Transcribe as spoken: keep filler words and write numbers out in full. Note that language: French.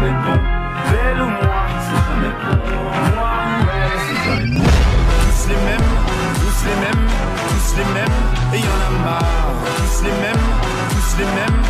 jamais bon. Elle ou moi, c'est jamais bon. Moi ou elle, c'est jamais bon. Tous les mêmes, tous les mêmes, tous les mêmes, et y en a marre. Tous les mêmes, tous les mêmes,